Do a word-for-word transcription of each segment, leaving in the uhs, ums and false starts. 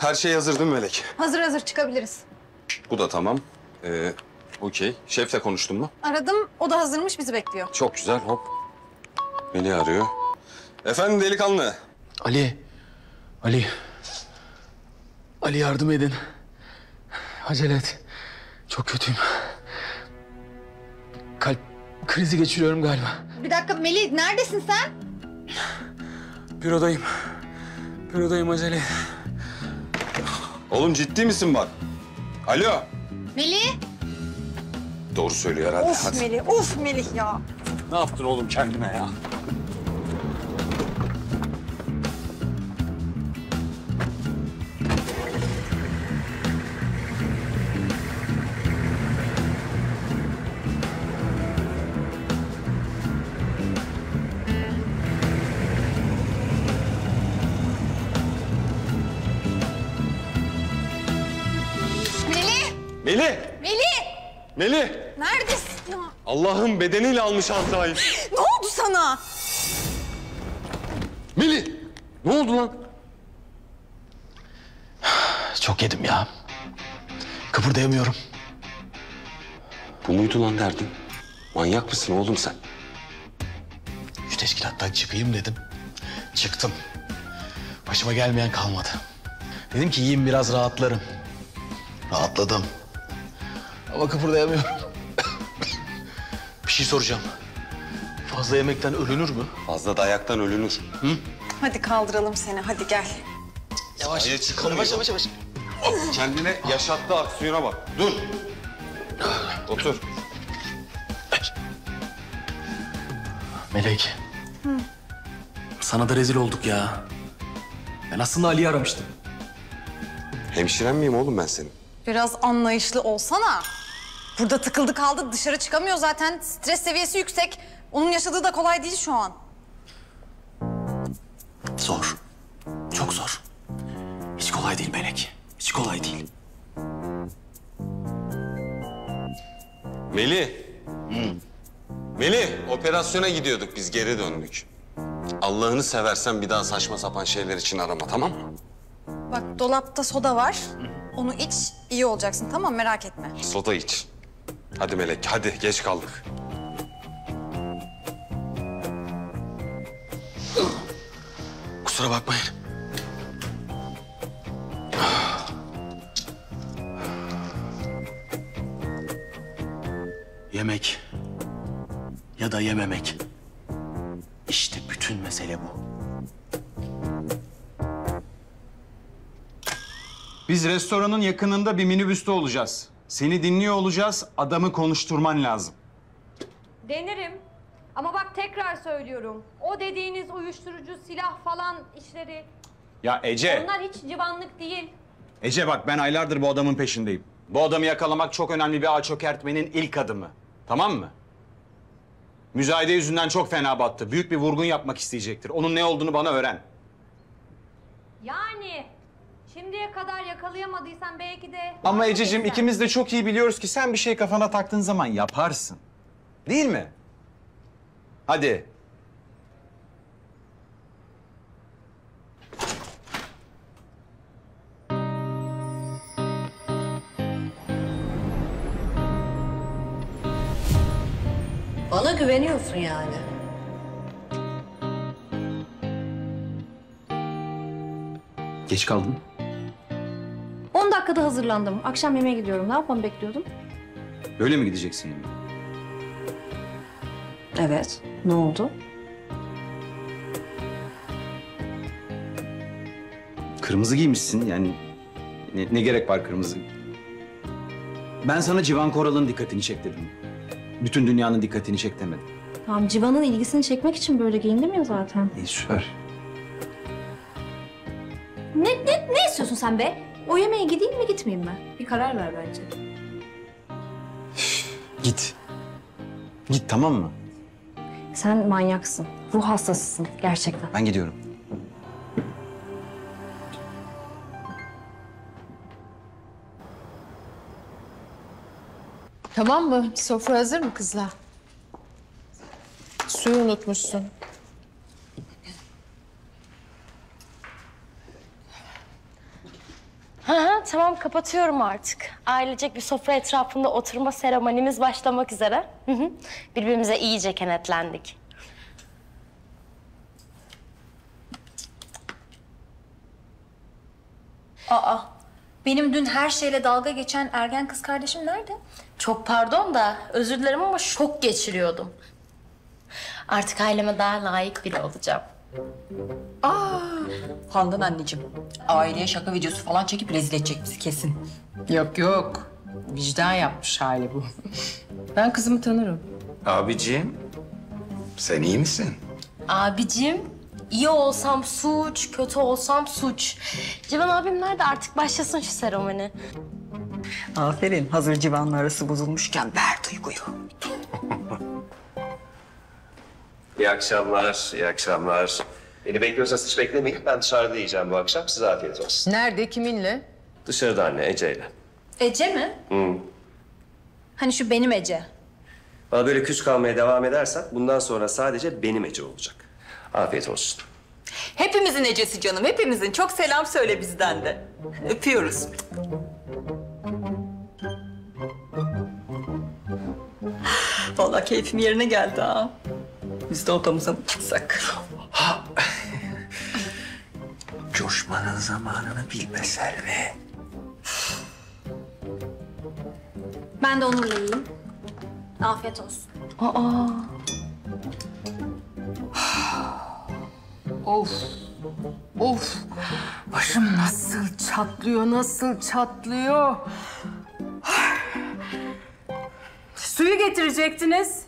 Her şey hazır değil mi Melek? Hazır hazır çıkabiliriz. Bu da tamam. Ee, okey. Şefle konuştun mu? Aradım, o da hazırmış, bizi bekliyor. Çok güzel, hop. Melih arıyor. Efendim delikanlı. Ali. Ali. Ali yardım edin. Acele et. Çok kötüyüm. Kalp krizi geçiriyorum galiba. Bir dakika Melih, neredesin sen? Bürodayım. Bürodayım, acele et. Oğlum ciddi misin bak? Alo. Melih? Doğru söylüyor herhalde. Of Hadi. Melih, of Melih ya. Ne yaptın oğlum kendine ya? Melih! Melih! Melih! Melih! Neredesin ya? Allah'ın bedeniyle almış Azrail. Ne oldu sana? Melih! Ne oldu lan? Çok yedim ya. Kıpırdayamıyorum. Bu muydu lan derdin? Manyak mısın oğlum sen? Şu teşkilattan çıkayım dedim. Çıktım. Başıma gelmeyen kalmadı. Dedim ki yiyeyim biraz rahatlarım. Rahatladım. Ama kıpırdayamıyorum. Bir şey soracağım. Fazla yemekten ölünür mü? Fazla dayaktan ölünür. Hadi kaldıralım seni, hadi gel. Yavaş. Hayır, çıkamıyor. Yavaş yavaş yavaş. Kendine yaşattığı aksiyona bak. Dur. Otur. Melek. Sana da rezil olduk ya. Ben aslında Ali'yi aramıştım. Hemşiren miyim oğlum ben senin? Biraz anlayışlı olsana. Burada tıkıldı kaldı, dışarı çıkamıyor zaten. Stres seviyesi yüksek. Onun yaşadığı da kolay değil şu an. Zor. Çok zor. Hiç kolay değil Melek. Hiç kolay değil. Melih. Melih, operasyona gidiyorduk biz, geri döndük. Allah'ını seversen bir daha saçma sapan şeyler için arama, tamam mı? Bak dolapta soda var. Onu iç, iyi olacaksın, tamam, merak etme. Soda iç. Hadi Melek, hadi. Geç kaldık. Kusura bakmayın. Yemek ya da yememek. İşte bütün mesele bu. Biz restoranın yakınında bir minibüste olacağız. Seni dinliyor olacağız, adamı konuşturman lazım. Denerim. Ama bak tekrar söylüyorum. O dediğiniz uyuşturucu, silah falan işleri... Ya Ece, Onlar hiç civanlık değil. Ece bak ben aylardır bu adamın peşindeyim. Bu adamı yakalamak çok önemli bir ağ çökertmenin ilk adımı. Tamam mı? Müzayede yüzünden çok fena battı. Büyük bir vurgun yapmak isteyecektir. Onun ne olduğunu bana öğren. Yani şimdiye kadar yakalayamadıysan belki de... Ama Ececiğim ikimiz de çok iyi biliyoruz ki sen bir şey kafana taktığın zaman yaparsın. Değil mi? Hadi. Bana güveniyorsun yani. Geç kaldın. On dakikada hazırlandım. Akşam yemeğe gidiyorum. Ne yapmamı bekliyordun? Böyle mi gideceksin yani? Evet. Ne oldu? Kırmızı giymişsin yani. Ne, ne gerek var kırmızı? Ben sana Civan Koral'ın dikkatini çek dedim. Bütün dünyanın dikkatini çek demedim. Tamam, Civan'ın ilgisini çekmek için böyle giyindim ya zaten. İyi süper. Ne, ne, ne istiyorsun sen be? O yemeğe gideyim mi gitmeyeyim mi? Bir karar ver bence. Git. Git tamam mı? Sen manyaksın. Ruh hastasısın gerçekten. Ben gidiyorum. Tamam mı? Sofra hazır mı kızlar? Suyu unutmuşsun. tamam kapatıyorum artık. Ailecek bir sofra etrafında oturma seremonimiz başlamak üzere. Hı hı. Birbirimize iyice kenetlendik. Aa, benim dün her şeyle dalga geçen ergen kız kardeşim nerede? Çok pardon da özür dilerim ama şok geçiriyordum. Artık aileme daha layık biri olacağım. Handan anneciğim, aileye şaka videosu falan çekip rezil edecek bizi kesin. Yok yok. Vicdan yapmış hali bu. Ben kızımı tanırım. Abiciğim, sen iyi misin? Abicim, iyi olsam suç, kötü olsam suç. Civan abim nerede? Artık başlasın şu seremoni. Aferin, hazır civanla arası bozulmuşken ver duyguyu. İyi akşamlar, iyi akşamlar. Beni bekliyorsanız hiç beklemeyin. Ben dışarıda yiyeceğim bu akşam. Size afiyet olsun. Nerede, kiminle? Dışarıda anne, Ece'yle. Ece mi? Hı. Hani şu benim Ece. Bana böyle küs kalmaya devam edersen bundan sonra sadece benim Ece olacak. Afiyet olsun. Hepimizin Ecesi canım, hepimizin. Çok selam söyle bizden de. Öpüyoruz. Vallahi keyfim yerine geldi ha. Biz de odamıza mı çıksak? Coşmanın zamanını bilme Selvi. Ben de onunla yiyeyim. Afiyet olsun. Aa, Of. Of. Başım nasıl çatlıyor, nasıl çatlıyor. Suyu getirecektiniz.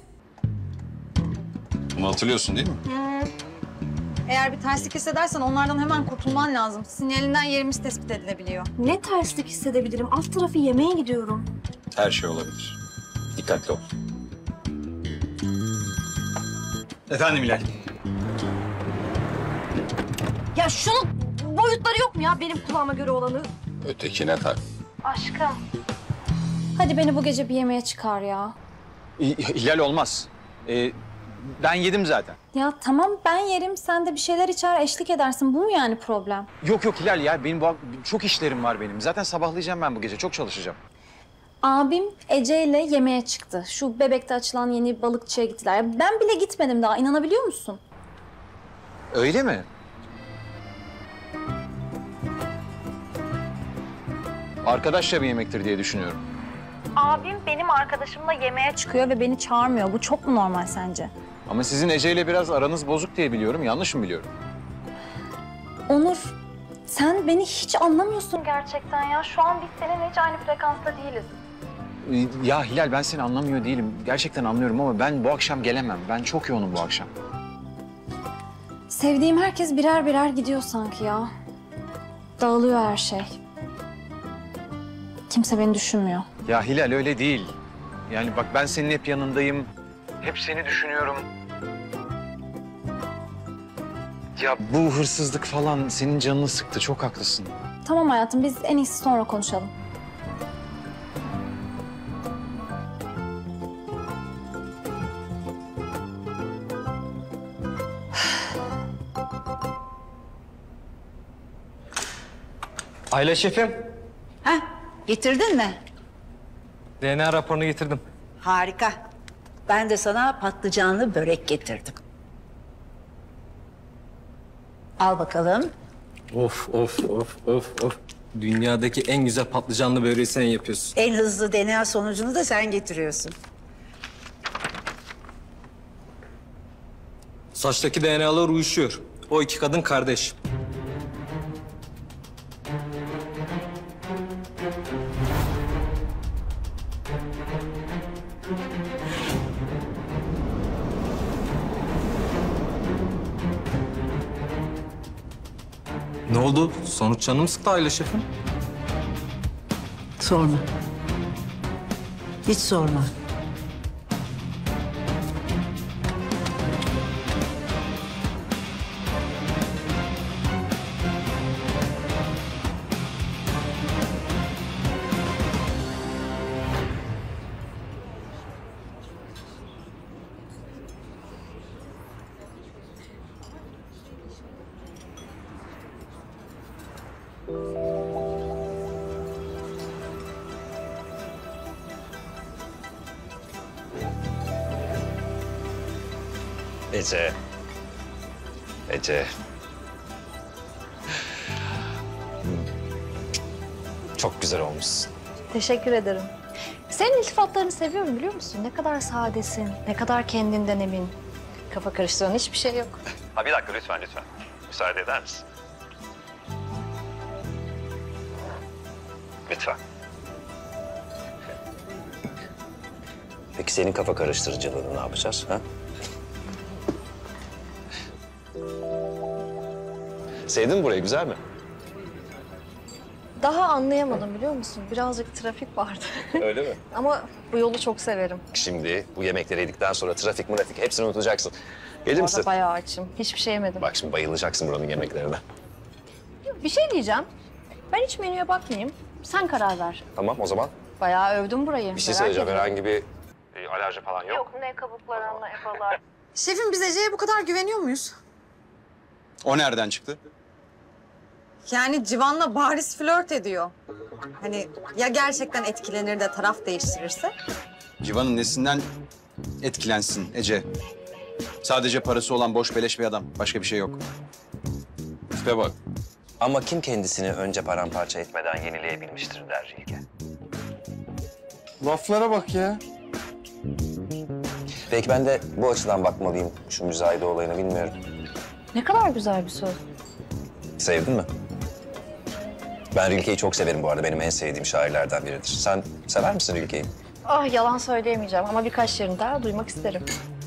Bunu hatırlıyorsun değil mi? Eğer bir terslik hissedersen onlardan hemen kurtulman lazım. Sinyalinden yerimiz tespit edilebiliyor. Ne terslik hissedebilirim? Alt tarafı yemeğe gidiyorum. Her şey olabilir. Dikkatli ol. Efendim Hilal. Ya şunun boyutları yok mu ya benim kulağıma göre olanı? Ötekine tak. Aşkım. Hadi beni bu gece bir yemeğe çıkar ya. Hilal olmaz. Ee, ben yedim zaten. Ya tamam ben yerim, sen de bir şeyler içer, eşlik edersin. Bu mu yani problem? Yok yok Hilal ya, benim bu çok işlerim var benim. Zaten sabahlayacağım ben bu gece, çok çalışacağım. Abim Ece ile yemeğe çıktı. Şu Bebek'te açılan yeni balıkçıya gittiler. Ya ben bile gitmedim daha, inanabiliyor musun? Öyle mi? Arkadaşça bir yemektir diye düşünüyorum. Abim benim arkadaşımla yemeğe çıkıyor ve beni çağırmıyor. Bu çok mu normal sence? Ama sizin Ece ile biraz aranız bozuk diye biliyorum. Yanlış mı biliyorum? Onur, sen beni hiç anlamıyorsun gerçekten ya. Şu an biz seninle hiç aynı frekansta değiliz. Ee, Ya Hilal, ben seni anlamıyor değilim. Gerçekten anlıyorum ama ben bu akşam gelemem. Ben çok yoğunum bu akşam. Sevdiğim herkes birer birer gidiyor sanki ya. Dağılıyor her şey. Kimse beni düşünmüyor. Ya Hilal öyle değil. Yani bak, ben senin hep yanındayım. Hep seni düşünüyorum. Ya bu hırsızlık falan senin canını sıktı. Çok haklısın. Tamam hayatım, biz en iyisi sonra konuşalım. Ayla şefim, Heh, getirdin mi? D N A raporunu getirdim. Harika. Ben de sana patlıcanlı börek getirdim. Al bakalım. Of of of of of. Dünyadaki en güzel patlıcanlı böreği sen yapıyorsun. En hızlı D N A sonucunu da sen getiriyorsun. Saçtaki D N A'lar uyuşuyor. O iki kadın kardeş. Ne oldu? Sonuç canım sıktı Ayla şefim. Sorma. Hiç sorma. Ece. Ece. Çok güzel olmuşsun. Teşekkür ederim. Senin iltifatlarını seviyorum biliyor musun? Ne kadar sadesin, ne kadar kendinden emin. Kafa karıştıran hiçbir şey yok. Ha bir dakika lütfen lütfen. Müsaade eder misin? Lütfen. Peki senin kafa karıştırıcılığını ne yapacağız? Ha? Sevdin mi burayı? Güzel mi? Daha anlayamadım biliyor musun? Birazcık trafik vardı. Öyle mi? Ama bu yolu çok severim. Şimdi bu yemekleri yedikten sonra trafik mırafik hepsini unutacaksın. Gelir Bu misin? arada bayağı açım. Hiçbir şey yemedim. Bak şimdi bayılacaksın buranın yemeklerine. Bir şey diyeceğim. Ben hiç menüye bakmayayım. Sen karar ver. Tamam o zaman. Bayağı övdüm burayı. Bir şey Merak söyleyeceğim. ediyorum. Herhangi bir e, alerji falan yok. Yok ne kabuklar ne efalar. Şefim biz Ece'ye bu kadar güveniyor muyuz? O nereden çıktı? Yani Civan'la bariz flört ediyor. Hani ya gerçekten etkilenir de taraf değiştirirse? Civan'ın nesinden etkilensin Ece? Sadece parası olan boş beleş bir adam. Başka bir şey yok. Tipe bak. Ama kim kendisini önce paramparça etmeden yenileyebilmiştir der Rilke. Laflara bak ya. Belki ben de bu açıdan bakmalıyım şu müzayede olayına bilmiyorum. Ne kadar güzel bir söz. Sevdin mi? Ben Rilke'yi çok severim bu arada. Benim en sevdiğim şairlerden biridir. Sen sever misin Rilke'yi? Ah yalan söyleyemeyeceğim ama birkaç yerini daha duymak isterim.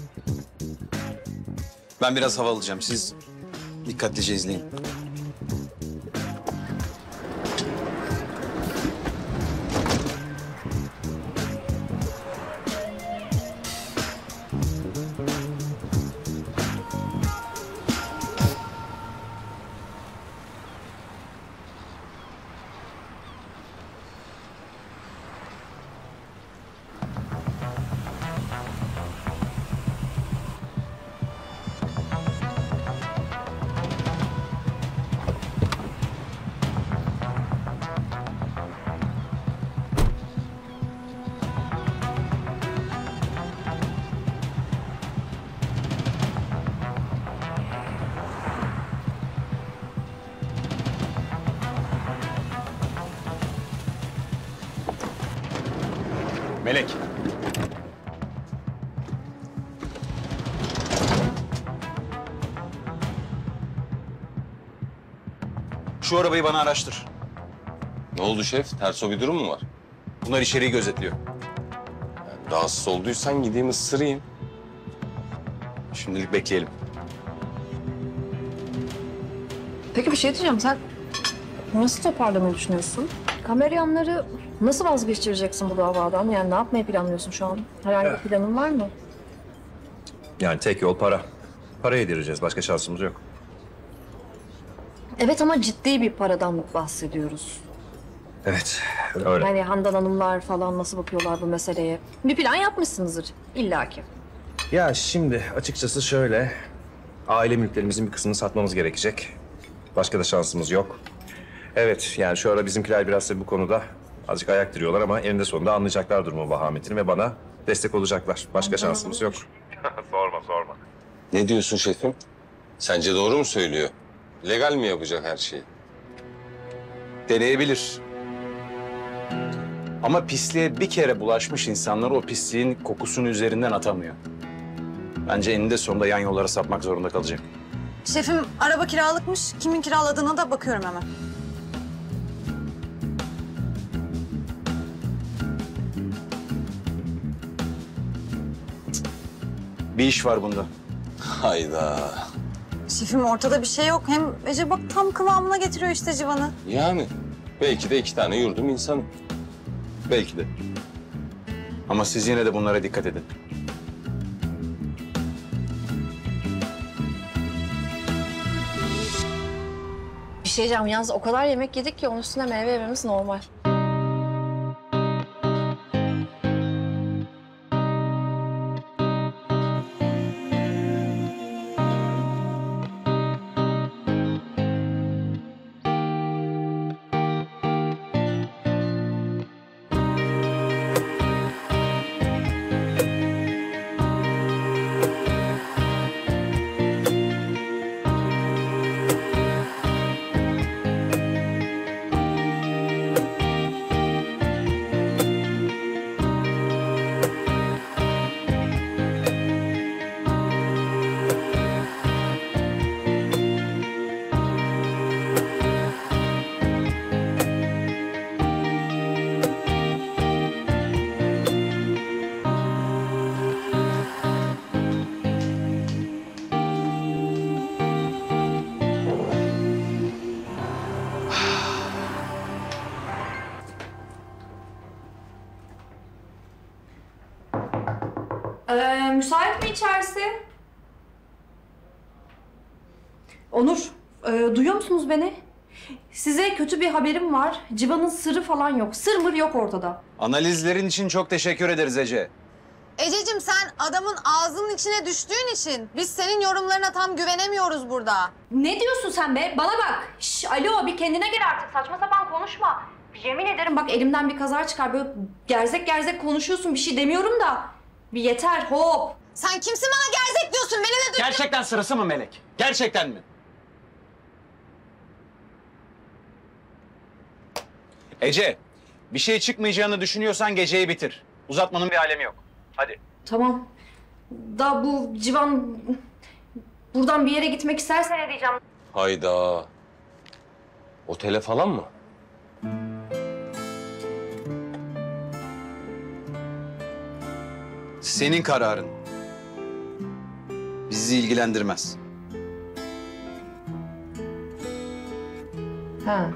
Ben biraz hava alacağım. Siz dikkatlice izleyin. Melek. Şu arabayı bana araştır. Ne oldu şef? Ters o bir durum mu var? Bunlar içeriği gözetliyor. Rahatsız olduysan gideyim ısırayım. Şimdilik bekleyelim. Peki bir şey diyeceğim. Sen nasıl toparlamayı düşünüyorsun? Kameryanları nasıl vazgeçireceksin bu davadan? Yani ne yapmayı planlıyorsun şu an? Herhangi bir planın var mı? Yani tek yol para. Para yedireceğiz. Başka şansımız yok. Evet ama ciddi bir paradan bahsediyoruz. Evet, öyle. Yani Handan Hanımlar falan nasıl bakıyorlar bu meseleye? Bir plan yapmışsınızdır illaki. Ya şimdi açıkçası şöyle. Aile mülklerimizin bir kısmını satmamız gerekecek. Başka da şansımız yok. Evet, yani şu ara bizimkiler biraz da bu konuda azıcık ayak diriyorlar ama eninde sonunda anlayacaklar durumun vahametini ve bana destek olacaklar. Başka şansımız yok. sorma, sorma. Ne diyorsun şefim? Sence doğru mu söylüyor? Legal mi yapacak her şeyi? Deneyebilir. Ama pisliğe bir kere bulaşmış insanlar o pisliğin kokusunu üzerinden atamıyor. Bence eninde sonunda yan yollara sapmak zorunda kalacak. Şefim araba kiralıkmış. Kimin kiraladığına da bakıyorum hemen. Bir iş var bunda. Hayda. Şefim ortada bir şey yok. Hem Ece bak tam kıvamına getiriyor işte Civan'ı. Yani belki de iki tane yurdum insanım. Belki de. Ama siz yine de bunlara dikkat edin. Bir şey diyeceğim yalnız o kadar yemek yedik ki onun üstüne meyve yememiz normal. Ee, müsait mi içerisi? Onur, e, duyuyor musunuz beni? Size kötü bir haberim var. Civan'ın sırrı falan yok. Sır mır yok ortada. Analizlerin için çok teşekkür ederiz Ece. Ececiğim sen adamın ağzının içine düştüğün için biz senin yorumlarına tam güvenemiyoruz burada. Ne diyorsun sen be? Bana bak. Şş, alo bir kendine gel artık. Saçma sapan konuşma. Yemin ederim bak elimden bir kaza çıkar. Böyle gerzek gerzek konuşuyorsun. Bir şey demiyorum da. Bir yeter hop. Sen kimsin bana gerzek diyorsun? Beni de Gerçekten sırası mı Melek? Gerçekten mi? Ece, bir şey çıkmayacağını düşünüyorsan geceyi bitir. Uzatmanın bir alemi yok. Hadi. Tamam. Da bu Civan buradan bir yere gitmek isterse ne diyeceğim? Hayda. Otele falan mı? Senin kararın. Bizi ilgilendirmez. Ha.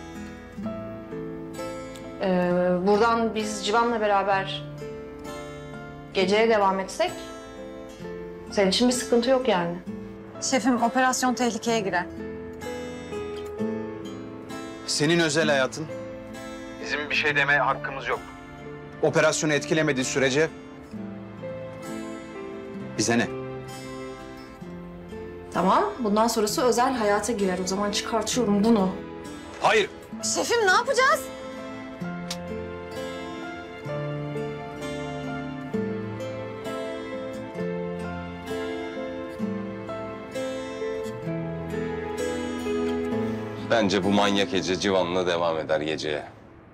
Ee, buradan biz Civan'la beraber geceye devam etsek senin için bir sıkıntı yok yani. Şefim operasyon tehlikeye girer. Senin özel hayatın. Bizim bir şey demeye hakkımız yok. Operasyonu etkilemediği sürece bize ne? Tamam. Bundan sonrası özel hayata girer. O zaman çıkartıyorum bunu. Hayır. Şefim ne yapacağız? Bence bu manyak Ece Civan'la devam eder geceye.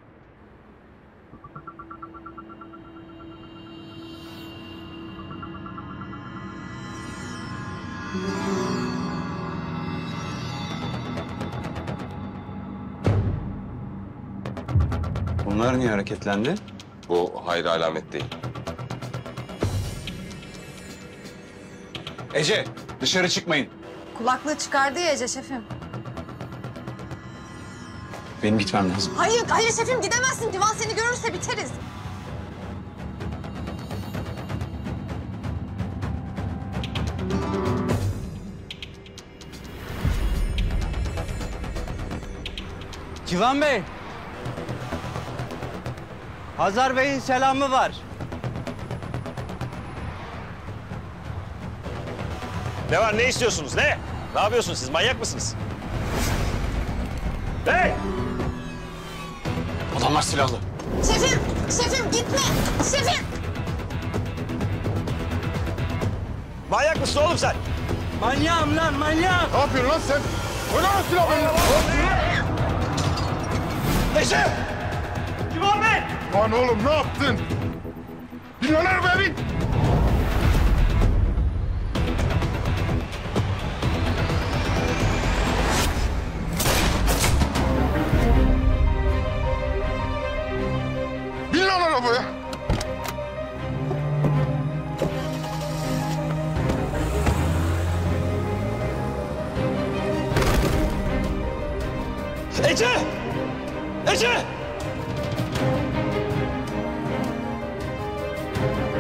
Bunlar niye hareketlendi? Bu hayır alamet değil. Ece, dışarı çıkmayın. Kulaklığı çıkardı ya Ece şefim. Benim gitmem lazım. Hayır, hayır şefim gidemezsin. Civan seni görürse biteriz. Civan Bey. Hazar Bey'in selamı var. Ne var, ne istiyorsunuz, ne? Ne yapıyorsunuz siz, manyak mısınız? Hey! Adamlar silahlı. Şefim, şefim gitme. Şefim. Manyak mısın oğlum sen? Manyağım lan, manyağım. Ne yapıyorsun lan sen? Oynar mısın silahı benimle? Ece! Civan Bey! Lan oğlum ne yaptın? Milyoner beni! Bin lan arabaya! Ece! Ece!